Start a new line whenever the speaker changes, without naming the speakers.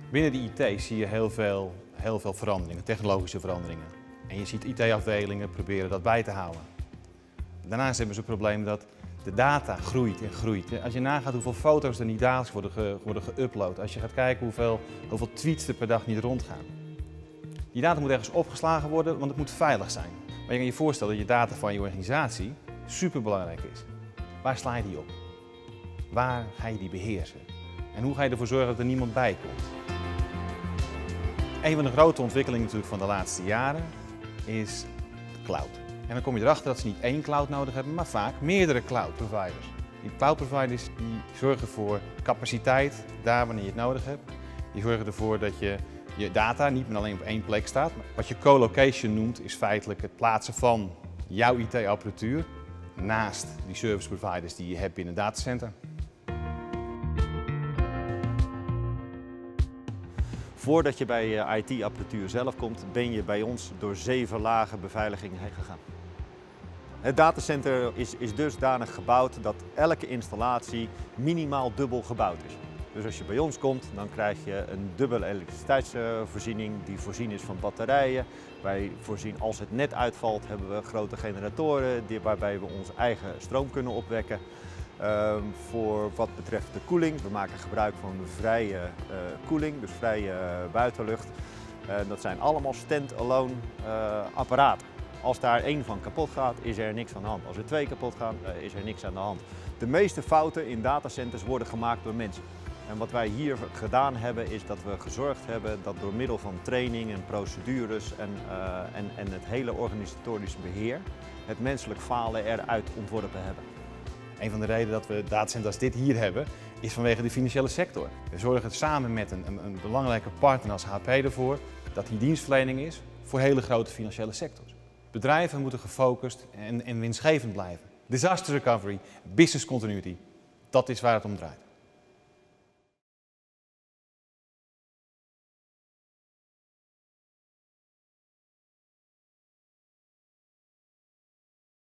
Binnen de IT zie je heel veel veranderingen, technologische veranderingen. En je ziet IT-afdelingen proberen dat bij te houden. Daarnaast hebben ze het probleem dat de data groeit en groeit. Als je nagaat hoeveel foto's er niet dagelijks worden geüpload, als je gaat kijken hoeveel tweets er per dag niet rondgaan. Die data moet ergens opgeslagen worden, want het moet veilig zijn. Maar je kan je voorstellen dat je data van je organisatie superbelangrijk is. Waar sla je die op? Waar ga je die beheersen? En hoe ga je ervoor zorgen dat er niemand bij komt? Een van de grote ontwikkelingen natuurlijk van de laatste jaren is de cloud. En dan kom je erachter dat ze niet één cloud nodig hebben, maar vaak meerdere cloud providers. Die cloud providers die zorgen voor capaciteit daar wanneer je het nodig hebt. Die zorgen ervoor dat je data niet meer alleen op één plek staat. Wat je co-location noemt is feitelijk het plaatsen van jouw IT-apparatuur naast die service providers die je hebt binnen een datacenter.
Voordat je bij je IT-apparatuur zelf komt, ben je bij ons door 7 lagen beveiliging heen gegaan. Het datacenter is dusdanig gebouwd dat elke installatie minimaal dubbel gebouwd is. Dus als je bij ons komt, dan krijg je een dubbele elektriciteitsvoorziening die voorzien is van batterijen. Wij voorzien, als het net uitvalt, hebben we grote generatoren waarbij we onze eigen stroom kunnen opwekken. Voor wat betreft de koeling, we maken gebruik van vrije koeling, dus vrije buitenlucht. Dat zijn allemaal stand-alone apparaten. Als daar 1 van kapot gaat, is er niks aan de hand. Als er 2 kapot gaan, is er niks aan de hand. De meeste fouten in datacenters worden gemaakt door mensen. En wat wij hier gedaan hebben, is dat we gezorgd hebben dat door middel van training en procedures en het hele organisatorische beheer, het menselijk falen eruit ontworpen hebben.
Een van de redenen dat we datacenters als dit hier hebben, is vanwege de financiële sector. We zorgen samen met een belangrijke partner als HP ervoor dat die dienstverlening is voor hele grote financiële sectors. Bedrijven moeten gefocust en winstgevend blijven. Disaster recovery, business continuity, dat is waar het om draait.